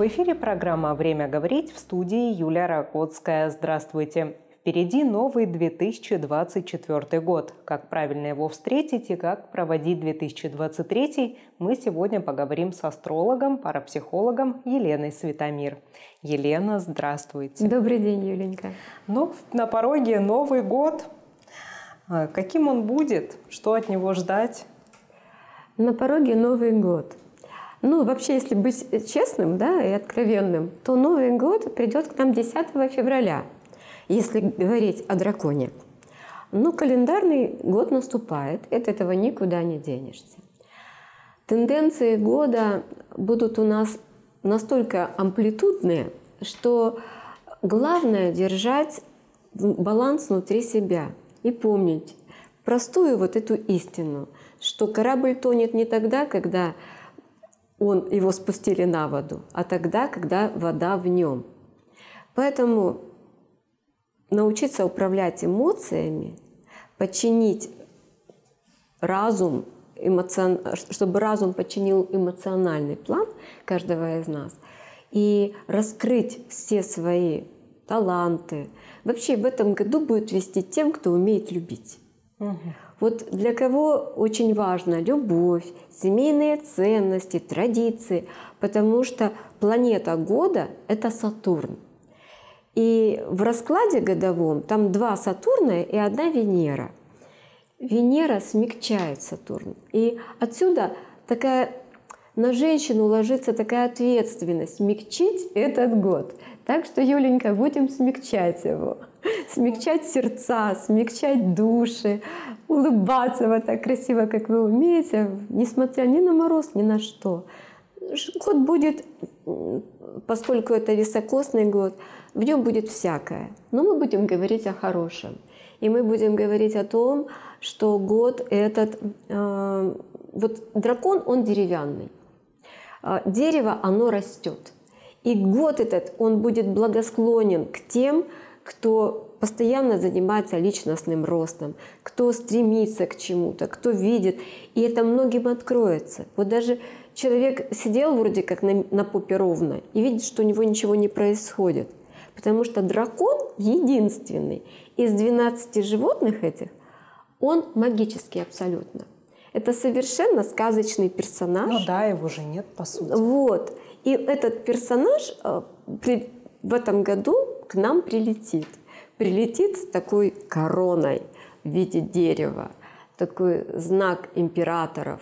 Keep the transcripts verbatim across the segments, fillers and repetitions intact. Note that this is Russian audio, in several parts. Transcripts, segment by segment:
В эфире программа «Время говорить», в студии Юлия Ракотская. Здравствуйте. Впереди новый две тысячи двадцать четвёртый год. Как правильно его встретить и как проводить две тысячи двадцать третий, мы сегодня поговорим с астрологом, парапсихологом Еленой Светомир. Елена, здравствуйте. Добрый день, Юленька. Ну, на пороге Новый год. Каким он будет? Что от него ждать? На пороге Новый год. Ну, вообще, если быть честным, да, и откровенным, то Новый год придет к нам десятого февраля, если говорить о драконе. Но календарный год наступает, и от этого никуда не денешься. Тенденции года будут у нас настолько амплитудные, что главное держать баланс внутри себя и помнить простую вот эту истину, что корабль тонет не тогда, когда он, его спустили на воду, а тогда, когда вода в нем. Поэтому научиться управлять эмоциями, подчинить разум, эмоцион... чтобы разум подчинил эмоциональный план каждого из нас, и раскрыть все свои таланты. Вообще в этом году будет вести тем, кто умеет любить. Угу. Вот для кого очень важна любовь, семейные ценности, традиции, потому что планета года – это Сатурн. И в раскладе годовом там два Сатурна и одна Венера. Венера смягчает Сатурн. И отсюда такая на женщину ложится такая ответственность – смягчить этот год. Так что, Юленька, будем смягчать его. Смягчать сердца, смягчать души, улыбаться вот так красиво, как вы умеете, несмотря ни на мороз, ни на что. Год будет, поскольку это високосный год, в нем будет всякое. Но мы будем говорить о хорошем. И мы будем говорить о том, что год этот… Э, вот дракон, он деревянный. Дерево, оно растет. И год этот, он будет благосклонен к тем, кто постоянно занимается личностным ростом, кто стремится к чему-то, кто видит. И это многим откроется. Вот даже человек сидел вроде как на, на попе ровно и видит, что у него ничего не происходит. Потому что дракон единственный из двенадцати животных этих, он магический абсолютно. Это совершенно сказочный персонаж. Ну да, его же нет, по сути. Вот. И этот персонаж в этом году к нам прилетит. Прилетит с такой короной в виде дерева, такой знак императоров,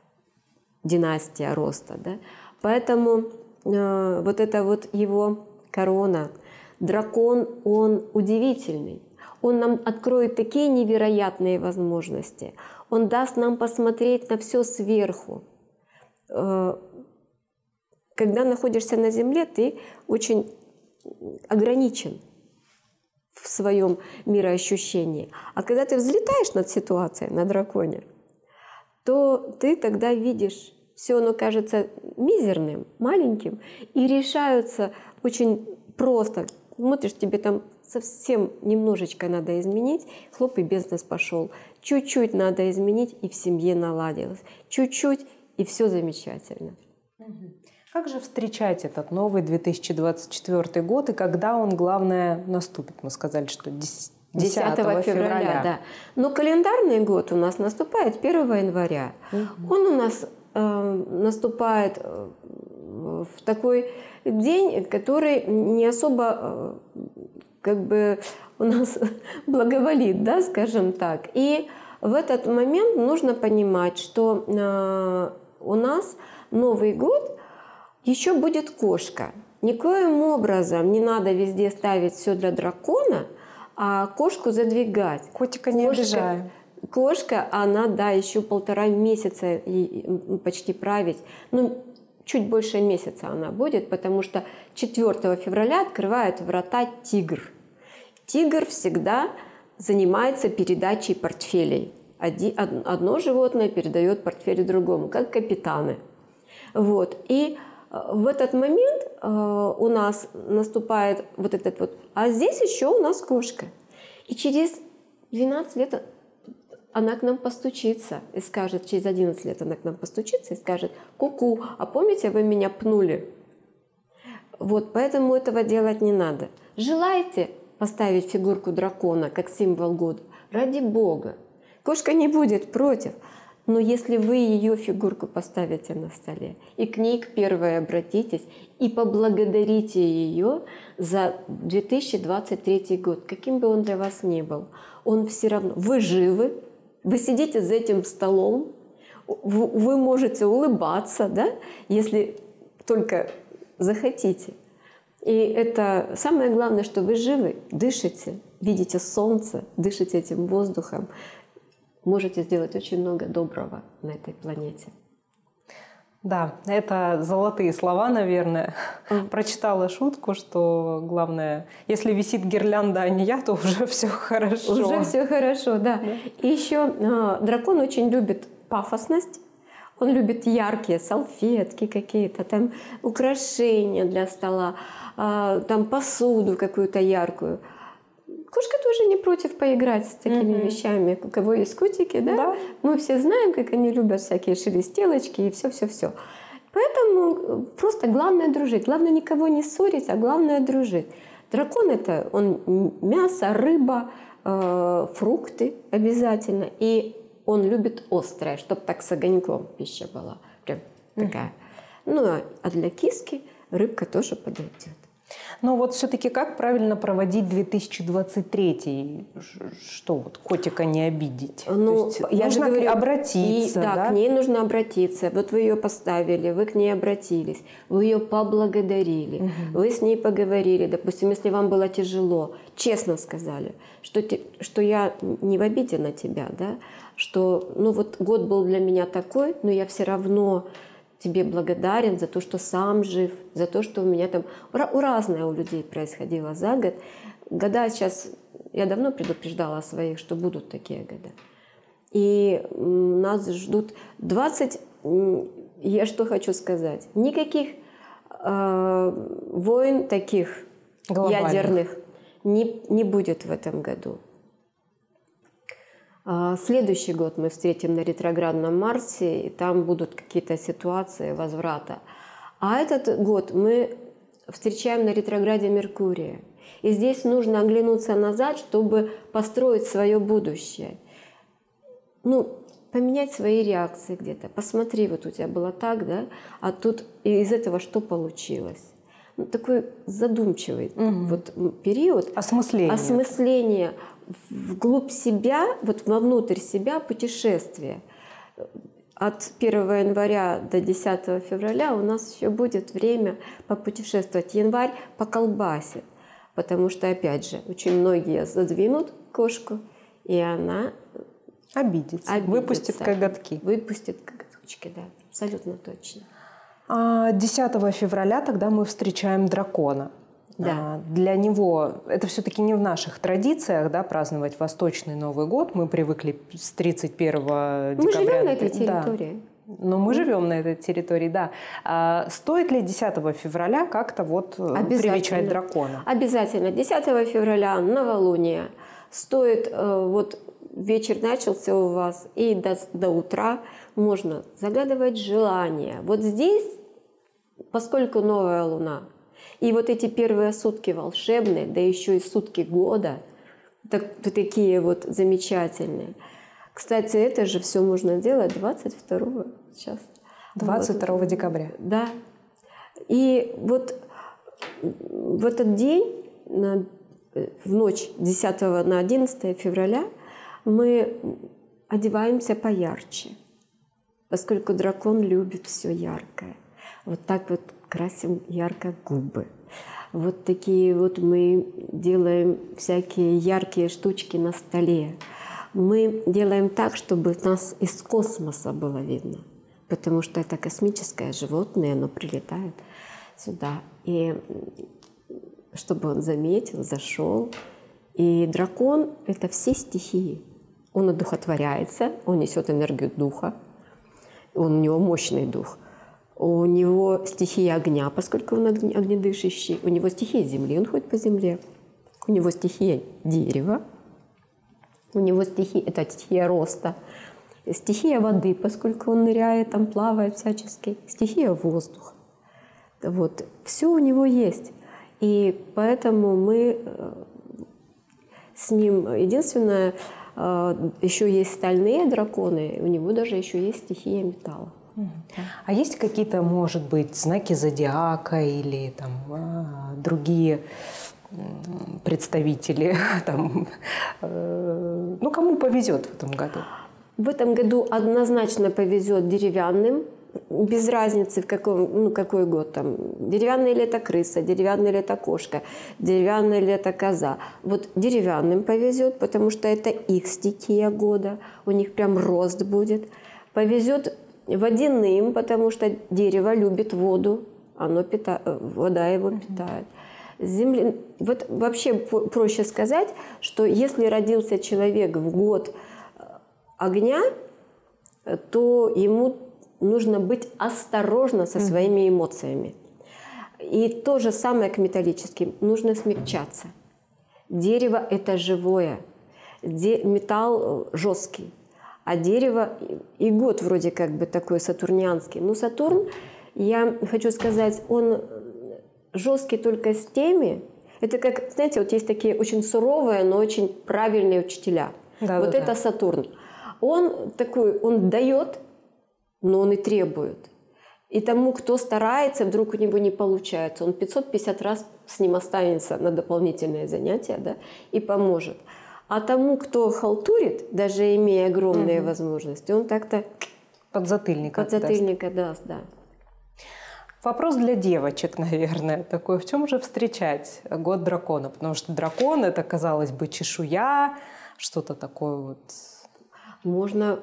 династия роста. Да? Поэтому э, вот эта вот его корона, дракон, он удивительный. Он нам откроет такие невероятные возможности. Он даст нам посмотреть на все сверху. Когда находишься на Земле, ты очень ограничен в своем мироощущении. А когда ты взлетаешь над ситуацией, на драконе, то ты тогда видишь, все оно кажется мизерным, маленьким, и решаются очень просто. Смотришь, тебе там совсем немножечко надо изменить, хлоп, и бизнес пошел. Чуть-чуть надо изменить, и в семье наладилось. Чуть-чуть, и все замечательно. Как же встречать этот новый две тысячи двадцать четвёртый год, и когда он, главное, наступит? Мы сказали, что десятого февраля. Да. Но календарный год у нас наступает первого января. Угу. Он у нас э, наступает в такой день, который не особо э, как бы у нас благоволит, да, скажем так. И в этот момент нужно понимать, что э, у нас Новый год еще будет кошка. Никоим образом не надо везде ставить все для дракона, а кошку задвигать. Котика не кошка, обижаем. Кошка, она, да, еще полтора месяца почти править. Ну, чуть больше месяца она будет, потому что четвёртого февраля открывает врата тигр. Тигр всегда занимается передачей портфелей. Одно животное передает портфель другому, как капитаны. Вот. И в этот момент э, у нас наступает вот этот вот… А здесь еще у нас кошка. И через двенадцать лет она к нам постучится и скажет, через одиннадцать лет она к нам постучится и скажет: ку-ку, а помните, вы меня пнули? Вот, поэтому этого делать не надо. Желаете поставить фигурку дракона как символ года? Ради Бога. Кошка не будет против. Но если вы ее фигурку поставите на столе и к ней к первой обратитесь и поблагодарите ее за две тысячи двадцать третий год, каким бы он для вас ни был, он все равно, вы живы, вы сидите за этим столом, вы можете улыбаться, да, если только захотите. И это самое главное, что вы живы, дышите, видите солнце, дышите этим воздухом. Можете сделать очень много доброго на этой планете. Да, это золотые слова, наверное. Mm. Прочитала шутку, что главное, если висит гирлянда, а не я, то уже все хорошо. Уже все хорошо, да. да. И еще э, дракон очень любит пафосность. Он любит яркие салфетки какие-то, там украшения для стола, э, там посуду какую-то яркую. Кошка тоже не против поиграть с такими mm-hmm. вещами. У кого есть котики, да? да? Мы все знаем, как они любят всякие шелестелочки и все-все-все. Поэтому просто главное дружить. Главное никого не ссорить, а главное дружить. Дракон — это он мясо, рыба, э, фрукты обязательно. И он любит острое, чтобы так с огоньком пища была. Прям mm-hmm. такая. Ну, а для киски рыбка тоже подойдет. Но вот все-таки как правильно проводить две тысячи двадцать третий? Что вот котика не обидеть? Ну, есть, я нужно же говорю, обратиться. И, да, да, к ней нужно обратиться. Вот вы ее поставили, вы к ней обратились, вы ее поблагодарили, угу. вы с ней поговорили. Допустим, если вам было тяжело, честно сказали, что, те, что я не в обиде на тебя, да, что ну вот год был для меня такой, но я все равно тебе благодарен за то, что сам жив, за то, что у меня там... У разное у людей происходило за год. Года сейчас... Я давно предупреждала своих, что будут такие года. И нас ждут двадцать... Я что хочу сказать? Никаких э, войн таких глобальных ядерных не, не будет в этом году. Следующий год мы встретим на ретроградном Марсе, и там будут какие-то ситуации возврата. А этот год мы встречаем на ретрограде Меркурия. И здесь нужно оглянуться назад, чтобы построить свое будущее. Ну, поменять свои реакции где-то. Посмотри, вот у тебя было так, да? А тут из этого что получилось? Ну, такой задумчивый угу. вот период. Осмысление. Осмысление. Вглубь себя, вот вовнутрь себя путешествие. От первого января до десятого февраля у нас еще будет время попутешествовать. Январь поколбасит, потому что, опять же, очень многие задвинут кошку, и она обидится, обидится. Выпустит коготки. Выпустит коготочки, да, абсолютно точно. А десятого февраля тогда мы встречаем дракона. Да. Для него это все-таки не в наших традициях, да, праздновать Восточный Новый год. Мы привыкли с тридцать первого декабря. Мы живем на этой территории. Да. Но мы живем на этой территории, да. А стоит ли десятого февраля как-то вот привечать дракона? Обязательно. десятого февраля новолуние. Стоит, вот вечер начался у вас, и до, до утра можно загадывать желания. Вот здесь, поскольку новая луна, и вот эти первые сутки волшебные, да еще и сутки года, так, такие вот замечательные. Кстати, это же все можно делать двадцать второго сейчас. двадцать второго вот. декабря. Да. И вот в этот день, на, в ночь десятого на одиннадцатое февраля, мы одеваемся поярче, поскольку дракон любит все яркое. Вот так вот красим ярко губы. Вот такие вот мы делаем всякие яркие штучки на столе. Мы делаем так, чтобы нас из космоса было видно, потому что это космическое животное, оно прилетает сюда. И чтобы он заметил, зашел. И дракон — это все стихии. Он одухотворяется, он несет энергию духа, он, у него мощный дух. У него стихия огня, поскольку он огнедышащий. У него стихия земли, он ходит по земле. У него стихия дерева. У него стихия, это стихия роста. Стихия воды, поскольку он ныряет, там плавает всячески. Стихия воздуха. Вот. Все у него есть. И поэтому мы с ним... Единственное, еще есть стальные драконы, у него даже еще есть стихия металла. А есть какие-то, может быть, знаки зодиака или там другие представители, там, ну, кому повезет в этом году? В этом году однозначно повезет деревянным, без разницы в каком, ну, какой год там. Деревянная ли это крыса, деревянная ли это кошка, деревянная ли это коза. Вот деревянным повезет, потому что это их стихия года, у них прям рост будет. Повезет водяным, потому что дерево любит воду, оно пита... вода его питает. Земли... Вот вообще проще сказать, что если родился человек в год огня, то ему нужно быть осторожно со своими эмоциями. И то же самое к металлическим. Нужно смягчаться. Дерево – это живое, Де... металл жесткий. А дерево и год вроде как бы такой сатурнианский. Но Сатурн, я хочу сказать, он жесткий только с теми. Это как, знаете, вот есть такие очень суровые, но очень правильные учителя. Да, вот да, это да. Сатурн. Он такой, он дает, но он и требует. И тому, кто старается, вдруг у него не получается, он пятьсот пятьдесят раз с ним останется на дополнительное занятие, да, и поможет. А тому, кто халтурит, даже имея огромные угу. возможности, он так-то подзатыльника, подзатыльника даст. Да. Вопрос для девочек, наверное, такой. В чем же встречать год дракона? Потому что дракон – это, казалось бы, чешуя, что-то такое вот. Можно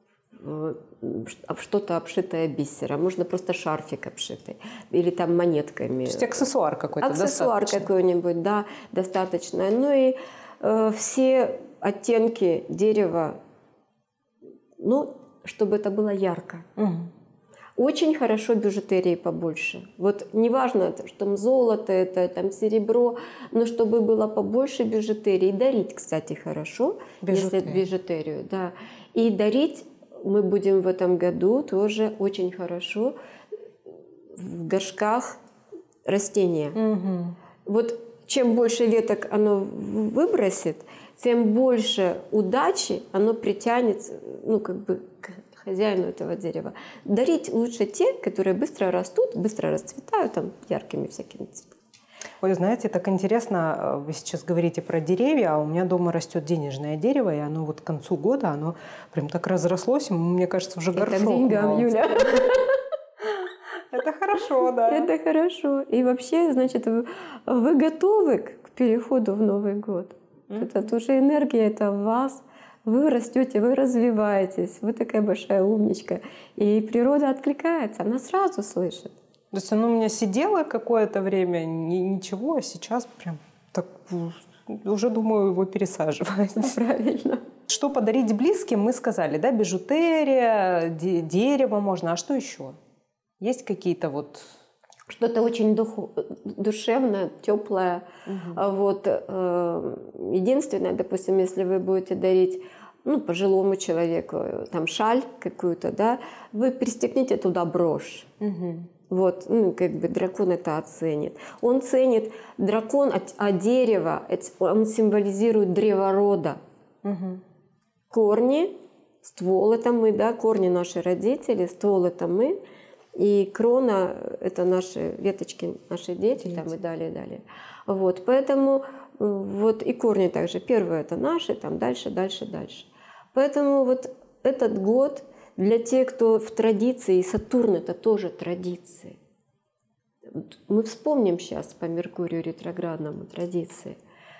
что-то обшитое бисером, можно просто шарфик обшитый или там монетками. То есть аксессуар какой-то Аксессуар какой-нибудь, да, достаточно. Ну и э, все оттенки дерева, ну, чтобы это было ярко. Угу. Очень хорошо бижутерии побольше. Вот неважно, что там золото, это там серебро, но чтобы было побольше бижутерии. Дарить, кстати, хорошо, бижутерию. Если бижутерию, да. И дарить мы будем в этом году тоже очень хорошо в горшках растения. Угу. Вот чем больше веток оно выбросит, тем больше удачи оно притянет, ну, как бы, к хозяину этого дерева. Дарить лучше те, которые быстро растут, быстро расцветают, там, яркими всякими цветами. Ой, знаете, так интересно, вы сейчас говорите про деревья, а у меня дома растет денежное дерево, и оно вот к концу года, оно прям так разрослось, мне кажется, уже горшок. Это к деньгам, Юля. Это хорошо, да. Это хорошо. И вообще, значит, вы готовы к переходу в Новый год. Это тоже энергия, это в вас. Вы растете, вы развиваетесь, вы такая большая умничка. И природа откликается, она сразу слышит. То есть оно у меня сидело какое-то время, ничего, а сейчас прям так уже, думаю, его пересаживать. Правильно. Что подарить близким, мы сказали, да, бижутерия, дерево можно, а что еще? Есть какие-то вот... Что-то очень духу, душевное, теплое. Угу. Вот, э, единственное, допустим, если вы будете дарить, ну, пожилому человеку там шаль какую-то, да, вы пристегните туда брошь. Угу. Вот, ну, как бы дракон это оценит. Он ценит дракон, а, а дерево, он символизирует древо рода. Угу. Корни, ствол это мы, да, корни наши родители, ствол это мы. И крона – это наши веточки, наши дети, дети. Там и далее, и далее. Вот, поэтому вот и корни также. Первое – это наши, там дальше, дальше, дальше. Поэтому вот этот год для тех, кто в традиции, Сатурн – это тоже традиции. Мы вспомним сейчас по Меркурию ретроградному традиции.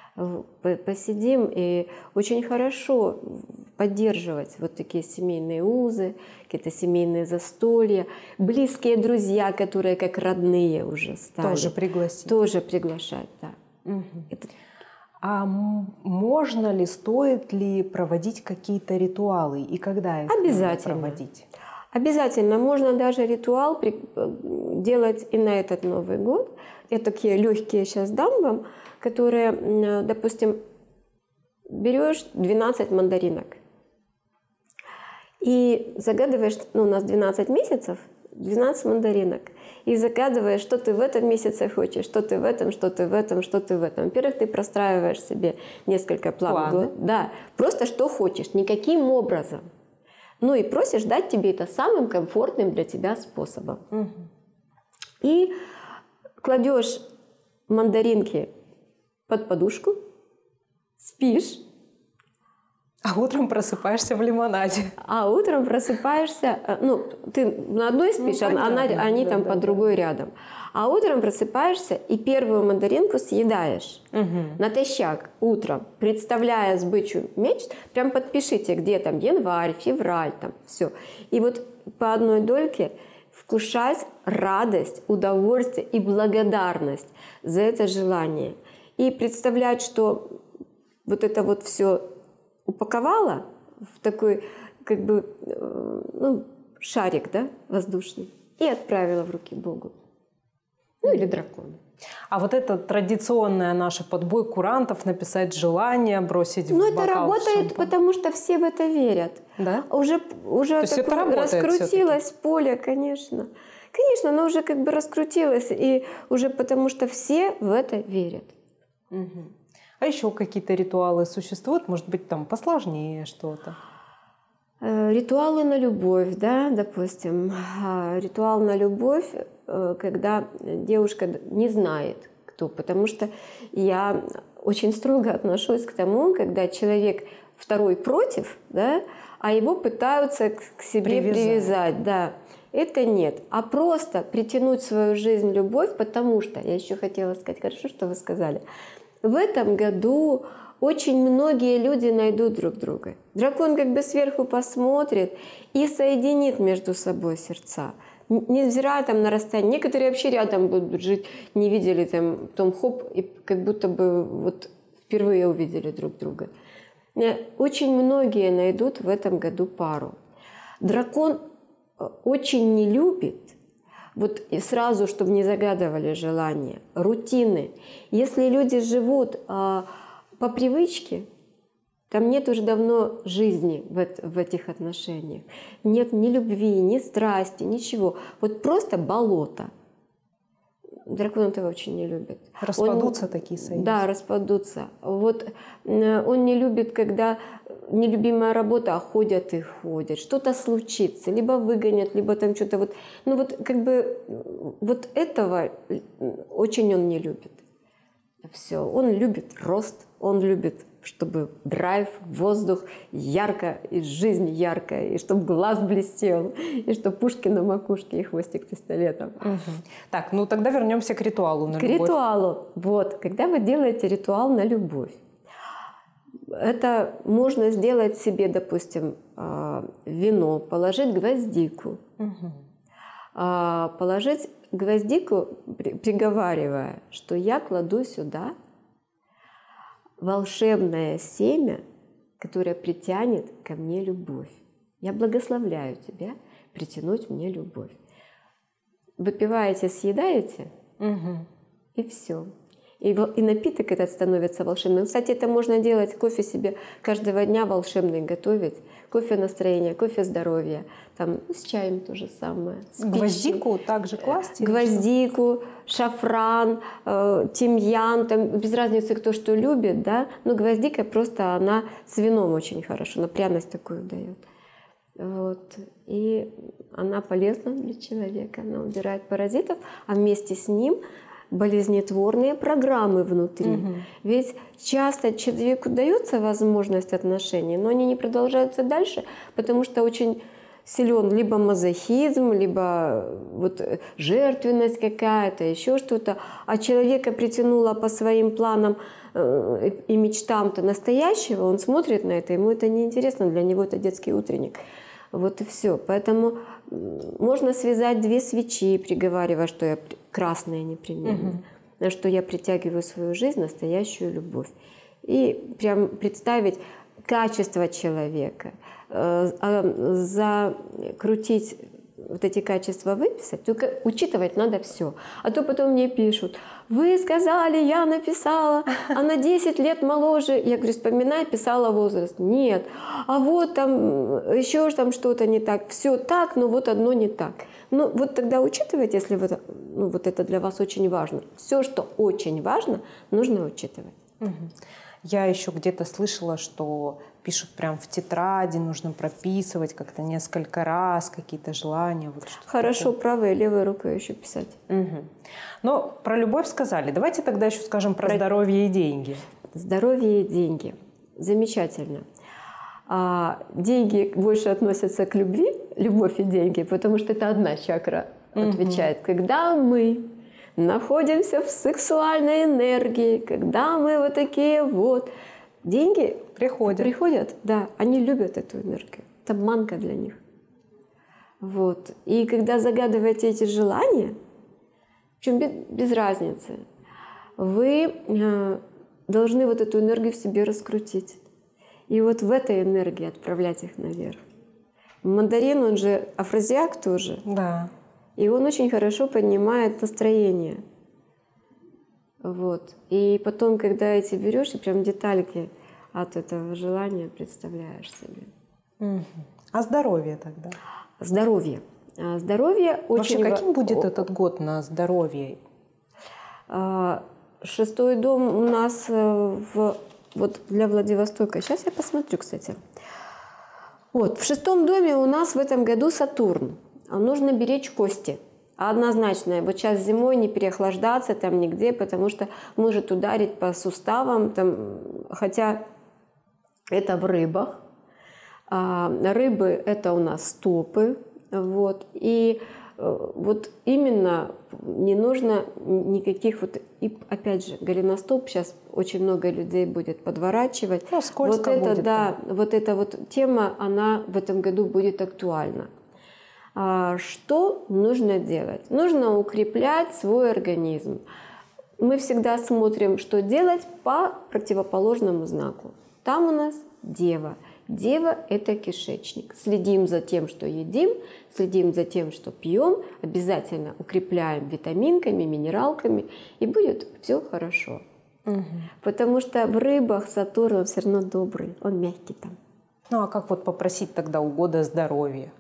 Посидим, и очень хорошо поддерживать вот такие семейные узы, какие-то семейные застолья, близкие друзья, которые как родные уже стали. Тоже пригласить. Тоже приглашать, да. Угу. Это... А можно ли, стоит ли проводить какие-то ритуалы и когда их Обязательно. проводить? Обязательно. Можно даже ритуал делать и на этот Новый год. Я такие легкие сейчас дам вам, которые, допустим, берешь двенадцать мандаринок и загадываешь, ну, у нас двенадцать месяцев, двенадцать мандаринок. И загадываешь, что ты в этом месяце хочешь, что ты в этом, что ты в этом, что ты в этом. Во-первых, ты простраиваешь себе несколько планов. Планы. Да, просто что хочешь, никаким образом. Ну и просишь дать тебе это самым комфортным для тебя способом. Угу. И кладешь мандаринки под подушку, спишь. А утром просыпаешься в лимонаде. А утром просыпаешься, ну, ты на одной спишь, ну, она, они да, там да, под да. другой рядом. А утром просыпаешься и первую мандаринку съедаешь угу. натощак утром, представляя сбычу мечт. Прям подпишите, где там январь, февраль, там все. И вот по одной дольке вкушать радость, удовольствие и благодарность за это желание. И представлять, что вот это вот все упаковала в такой как бы ну, шарик, да, воздушный, и отправила в руки Богу. Ну или дракону. А вот это традиционное наше подбой курантов, написать желание, бросить ну, в бокал это работает, шампань. Потому что все в это верят. Да? Уже, уже раскрутилось все-таки? Поле, конечно. Конечно, оно уже как бы раскрутилось, и уже потому что все в это верят. Угу. А еще какие-то ритуалы существуют? Может быть, там посложнее что-то? Ритуалы на любовь, да, допустим. Ритуал на любовь, когда девушка не знает, кто. Потому что я очень строго отношусь к тому, когда человек второй против, да, а его пытаются к себе привязать. привязать да. Это нет. А просто притянуть в свою жизнь любовь, потому что, я еще хотела сказать, хорошо, что вы сказали, в этом году очень многие люди найдут друг друга. Дракон как бы сверху посмотрит и соединит между собой сердца. Невзирая там на расстояние. Некоторые вообще рядом будут жить, не видели там, том хоп, и как будто бы вот впервые увидели друг друга. Очень многие найдут в этом году пару. Дракон очень не любит, вот и сразу, чтобы не загадывали желания, рутины. Если люди живут а, по привычке, там нет уже давно жизни в, это, в этих отношениях. Нет ни любви, ни страсти, ничего. Вот просто болото. Дракон этого очень не любит. Распадутся он, такие союзы. Да, распадутся. Вот он не любит, когда нелюбимая работа, а ходят и ходят. Что-то случится, либо выгонят, либо там что-то вот. Ну вот как бы вот этого очень он не любит. Все. Он любит рост, он любит, чтобы драйв, воздух ярко, и жизнь яркая, и чтобы глаз блестел, и чтобы пушки на макушке и хвостик пистолетом. Угу. Так, ну тогда вернемся к ритуалу на к любовь. К ритуалу. Вот, когда вы делаете ритуал на любовь, это можно сделать себе, допустим, вино, положить гвоздику, угу. положить гвоздику, приговаривая, что я кладу сюда волшебное семя, которое притянет ко мне любовь. Я благословляю тебя притянуть мне любовь. Выпиваете, съедаете, угу. и все. И, и напиток этот становится волшебным. Кстати, это можно делать, кофе себе каждого дня волшебный готовить. Кофе настроения, кофе здоровья. Там с чаем то же самое. Гвоздику также класть? Гвоздику, шафран, э, тимьян. Там без разницы, кто что любит. Да? Но гвоздика просто она с вином очень хорошо. Она пряность такую дает. Вот. И она полезна для человека. Она убирает паразитов, а вместе с ним болезнетворные программы внутри. Угу. Ведь часто человеку дается возможность отношений, но они не продолжаются дальше, потому что очень силен либо мазохизм, либо вот жертвенность какая-то, еще что-то. А человека притянуло по своим планам и мечтам-то настоящего, он смотрит на это, ему это неинтересно, для него это детский утренник. Вот и все. Поэтому можно связать две свечи, приговаривая, что я красная непременно, угу. что я притягиваю в свою жизнь настоящую любовь. И прям представить качество человека, закрутить вот эти качества выписать, только учитывать надо все. А то потом мне пишут: вы сказали, я написала, она десять лет моложе. Я говорю: вспоминай, писала возраст. Нет. А вот там еще там что-то не так. Все так, но вот одно не так. Ну вот тогда учитывайте, если вот, ну, вот это для вас очень важно. Все, что очень важно, нужно учитывать. Угу. Я еще где-то слышала, что пишут прям в тетради, нужно прописывать как-то несколько раз какие-то желания. Вот Хорошо, такое. правой и левой рукой еще писать. Угу. Ну, про любовь сказали. Давайте тогда еще скажем про, про... здоровье и деньги. Здоровье и деньги. Замечательно. А деньги больше относятся к любви, любовь и деньги, потому что это одна чакра угу. отвечает. Когда мы находимся в сексуальной энергии, когда мы вот такие вот, деньги приходят. Приходят, да, они любят эту энергию. Это манка для них. Вот. И когда загадываете эти желания, причем без, без разницы, вы э, должны вот эту энергию в себе раскрутить. И вот в этой энергии отправлять их наверх. Мандарин, он же афродизиак тоже. Да. И он очень хорошо поднимает настроение. Вот. И потом, когда эти берешь, и прям детальки от этого желания представляешь себе. Угу. А здоровье тогда? Здоровье. Здоровье очень... Вообще, каким будет этот год на здоровье? Шестой дом у нас в, вот для Владивостока. Сейчас я посмотрю, кстати. Вот, в шестом доме у нас в этом году Сатурн. Нужно беречь кости. Однозначно. Вот сейчас зимой не переохлаждаться там нигде, потому что может ударить по суставам. Там, хотя это в рыбах. А рыбы — это у нас стопы. Вот. И вот именно не нужно никаких вот... И опять же, голеностоп сейчас очень много людей будет подворачивать. Ну, скользко вот это, будет, да, да, вот эта вот тема, она в этом году будет актуальна. Что нужно делать? Нужно укреплять свой организм. Мы всегда смотрим, что делать по противоположному знаку. Там у нас Дева. Дева – это кишечник. Следим за тем, что едим, следим за тем, что пьем, обязательно укрепляем витаминками, минералками, и будет все хорошо. Угу. Потому что в рыбах Сатурн, он все равно добрый, он мягкий там. Ну а как вот попросить тогда у года здоровья?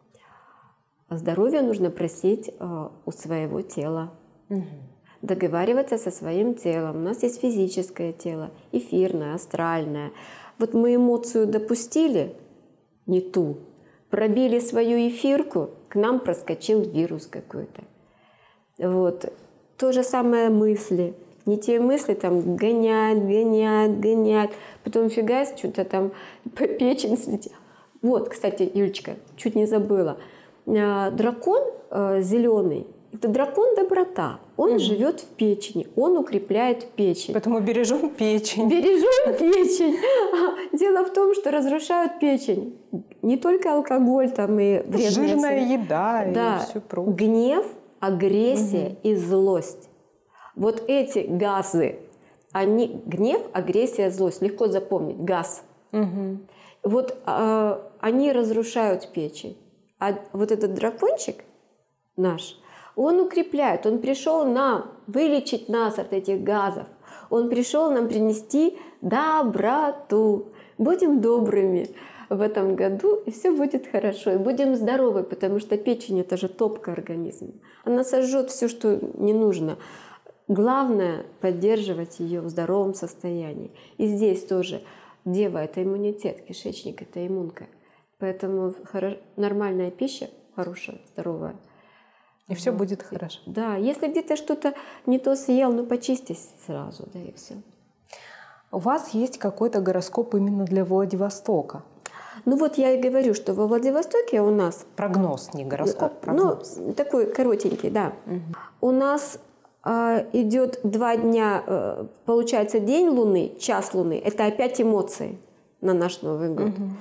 Здоровье нужно просить э, у своего тела. Угу. Договариваться со своим телом. У нас есть физическое тело, эфирное, астральное. Вот мы эмоцию допустили, не ту, пробили свою эфирку, к нам проскочил вирус какой-то. Вот. То же самое мысли. Не те мысли там гонять, гонять, гонять. Потом фигась, что-то там по печень слетит. Вот, кстати, Юлечка, чуть не забыла. Дракон э, зеленый, это дракон доброта. Он угу. живет в печени, он укрепляет печень. Поэтому бережем печень. Бережем печень. Дело в том, что разрушают печень не только алкоголь там и вредные... Жирная еда да. и все прочее. Гнев, агрессия угу. и злость. Вот эти газы, они гнев, агрессия, злость. Легко запомнить. Газ. Угу. Вот э, они разрушают печень. А вот этот дракончик наш, он укрепляет, он пришел нам вылечить нас от этих газов. Он пришел нам принести доброту. Будем добрыми в этом году, и все будет хорошо. И будем здоровы, потому что печень — это же топка организма. Она сожжет все, что не нужно. Главное — поддерживать ее в здоровом состоянии. И здесь тоже Дева — это иммунитет, кишечник — это иммунка. Поэтому нормальная пища, хорошая, здоровая. И все будет хорошо. Да, если где-то что-то не то съел, ну почистись сразу, да и все. У вас есть какой-то гороскоп именно для Владивостока? Ну вот я и говорю, что во Владивостоке у нас... Прогноз, не гороскоп, прогноз. Ну, такой коротенький, да. Угу. У нас э, идет два дня, э, получается, день Луны, час Луны. Это опять эмоции на наш Новый год. Угу.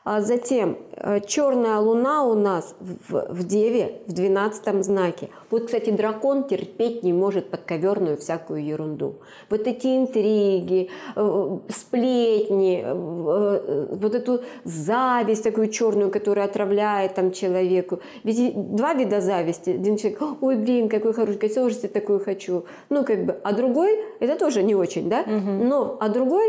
А затем черная луна у нас в, в Деве, в двенадцатом знаке. Вот, кстати, дракон терпеть не может подковерную всякую ерунду. Вот эти интриги, сплетни, вот эту зависть такую черную, которая отравляет там человеку. Ведь два вида зависти. Один человек: ой, блин, какой хороший, я тоже себе такую хочу. Ну, как бы, а другой, это тоже не очень, да? Угу. Но, а другой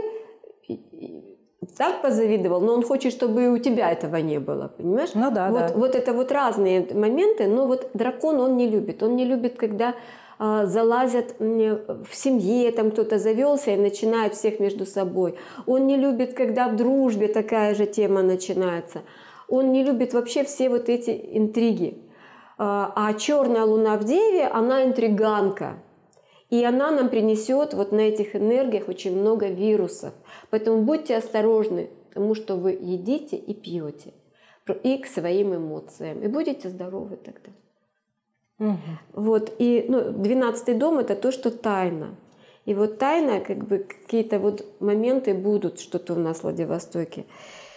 так позавидовал, но он хочет, чтобы и у тебя этого не было, понимаешь? Ну да, вот, да. Вот это вот разные моменты, но вот дракон он не любит. Он не любит, когда а, залазят в семье, там кто-то завелся и начинает всех между собой. Он не любит, когда в дружбе такая же тема начинается. Он не любит вообще все вот эти интриги. А, а черная луна в Деве, она интриганка. И она нам принесет вот на этих энергиях очень много вирусов. Поэтому будьте осторожны к тому, что вы едите и пьете. И к своим эмоциям. И будете здоровы тогда. Угу. Вот. И ну, двенадцатый дом – это то, что тайна. И вот тайна, как бы какие-то вот моменты будут, что-то у нас в Владивостоке.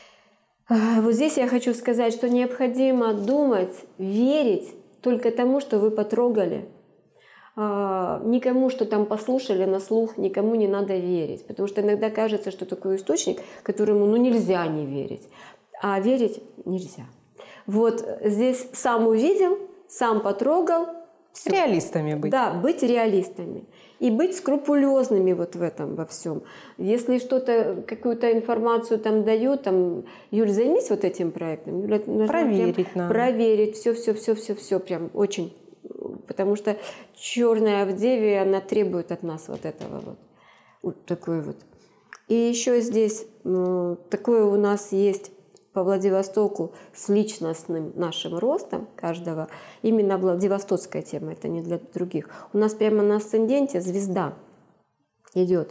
Вот здесь я хочу сказать, что необходимо думать, верить только тому, что вы потрогали. Никому, что там послушали на слух, никому не надо верить. Потому что иногда кажется, что такой источник, которому ну, нельзя не верить. А верить нельзя. Вот здесь сам увидел, сам потрогал. Все. Реалистами быть. Да, быть реалистами. И быть скрупулезными вот в этом во всем. Если что-то, какую-то информацию там дают, там, Юль, займись вот этим проектом. Юля, проверить надо. Проверить, все, все, все, все, все, прям очень. Потому что черная в Деве, она требует от нас вот этого вот. Вот такой вот. И еще здесь ну, такое у нас есть по Владивостоку с личностным нашим ростом каждого. Именно владивостокская тема, это не для других. У нас прямо на асценденте звезда идет.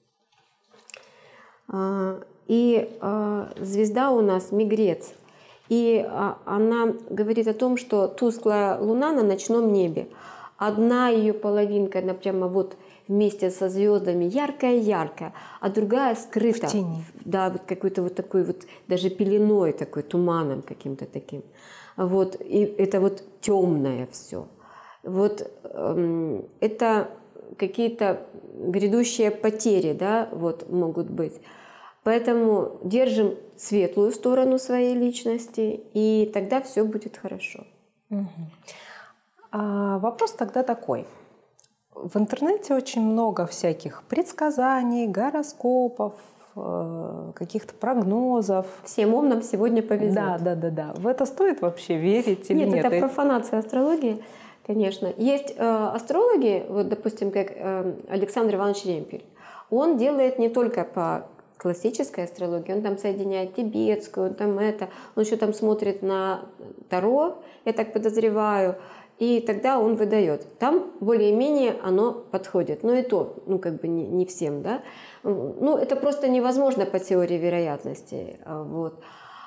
И звезда у нас Мегрец. И она говорит о том, что тусклая луна на ночном небе. Одна ее половинка, она прямо вот вместе со звездами яркая-яркая, а другая скрыта. В тени. Да, вот какой-то вот такой вот, даже пеленой такой, туманом каким-то таким. Вот, и это вот темное все. Вот эм, это какие-то грядущие потери, да, вот могут быть. Поэтому держим светлую сторону своей личности, и тогда все будет хорошо. Угу. А вопрос тогда такой. В интернете очень много всяких предсказаний, гороскопов, каких-то прогнозов. Всем умным сегодня повезет. Да, да, да, да. В это стоит вообще верить или нет? Нет, это профанация астрологии, конечно. Есть э, астрологи, вот, допустим, как э, Александр Иванович Ремпель. Он делает не только по классической астрологии, он там соединяет тибетскую, он там это, он еще там смотрит на Таро, я так подозреваю, и тогда он выдает. Там более-менее оно подходит. Но и то, ну как бы не, не всем, да. Ну это просто невозможно по теории вероятности. Вот.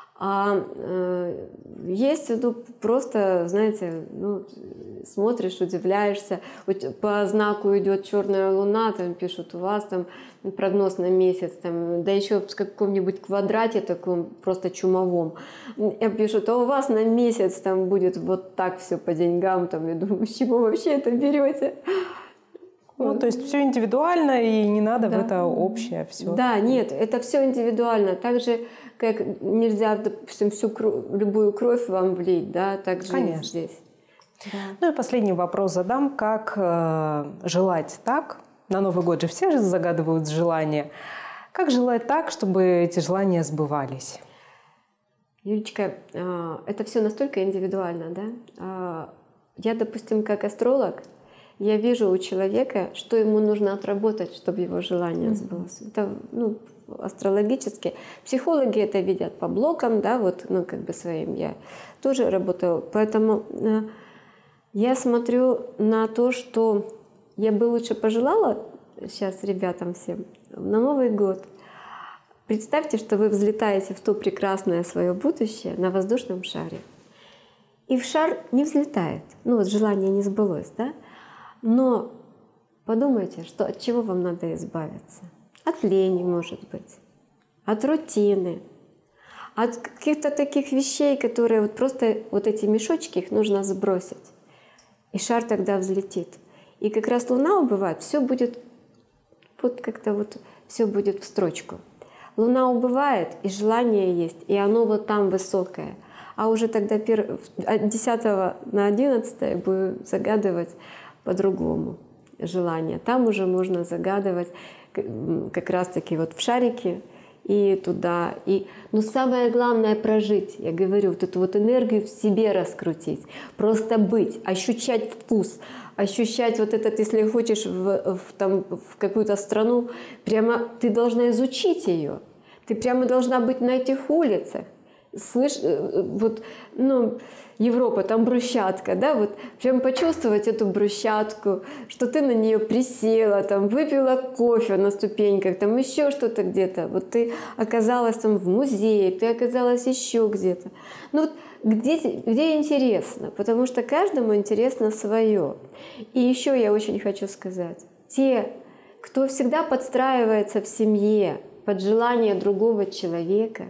А э, есть, ну, просто, знаете, ну, смотришь, удивляешься. Вот по знаку идет черная луна, там пишут, у вас там прогноз на месяц, там, да еще в каком-нибудь квадрате таком просто чумовом. Я пишут, а у вас на месяц там будет вот так все по деньгам. Там, я думаю, с чего вообще это берете? Ну, то есть все индивидуально, и не надо да. в это общее все. Да, нет, это все индивидуально. Так же, как нельзя, допустим, всю кровь, любую кровь вам влить, да, так же Конечно. Здесь. Да. Ну и последний вопрос задам. Как э, желать так? На Новый год же все же загадывают желания. Как желать так, чтобы эти желания сбывались? Юлечка, э, это все настолько индивидуально, да? Э, я, допустим, как астролог, я вижу у человека, что ему нужно отработать, чтобы его желание сбылось. Mm-hmm. Это, ну, астрологически. Психологи это видят по блокам, да, вот, ну, как бы своим. Я тоже работала. Поэтому э, я смотрю на то, что я бы лучше пожелала сейчас ребятам всем на Новый год. Представьте, что вы взлетаете в то прекрасное свое будущее на воздушном шаре. И в шар не взлетает. Ну, вот желание не сбылось, да? Но подумайте, что от чего вам надо избавиться. От лени, может быть, от рутины, от каких-то таких вещей, которые вот просто вот эти мешочки, их нужно сбросить. И шар тогда взлетит. И как раз Луна убывает, все будет вот как-то вот все будет в строчку. Луна убывает, и желание есть, и оно вот там высокое. А уже тогда от десятого на одиннадцатое будем загадывать по-другому желание. Там уже можно загадывать как раз-таки вот в шарике и туда. И... Но самое главное — прожить. Я говорю, вот эту вот энергию в себе раскрутить. Просто быть, ощущать вкус, ощущать вот этот, если хочешь, в, в, там, в какую-то страну, прямо ты должна изучить ее. Ты прямо должна быть на этих улицах. Слышь, вот, ну, Европа, там брусчатка, да, вот прям почувствовать эту брусчатку, что ты на нее присела, там, выпила кофе на ступеньках, там еще что-то где-то, вот ты оказалась там в музее, ты оказалась еще где-то. Ну, вот где, где интересно, потому что каждому интересно свое. И еще я очень хочу сказать, те, кто всегда подстраивается в семье под желание другого человека,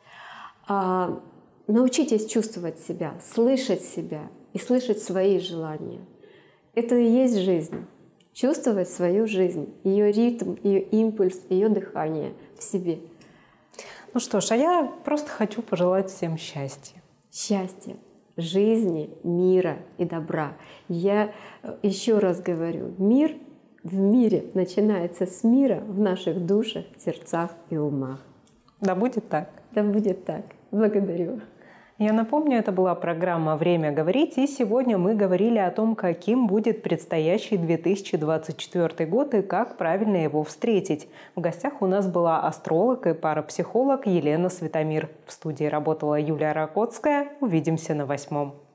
А, научитесь чувствовать себя, слышать себя и слышать свои желания. Это и есть жизнь. Чувствовать свою жизнь, ее ритм, ее импульс, ее дыхание в себе. Ну что ж, а я просто хочу пожелать всем счастья. Счастья, жизни, мира и добра. Я еще раз говорю, мир в мире начинается с мира в наших душах, сердцах и умах. Да будет так. Да будет так. Благодарю. Я напомню, это была программа «Время говорить», и сегодня мы говорили о том, каким будет предстоящий две тысячи двадцать четвёртый год и как правильно его встретить. В гостях у нас была астролог и парапсихолог Елена Светомир. В студии работала Юлия Ракотская. Увидимся на восьмом.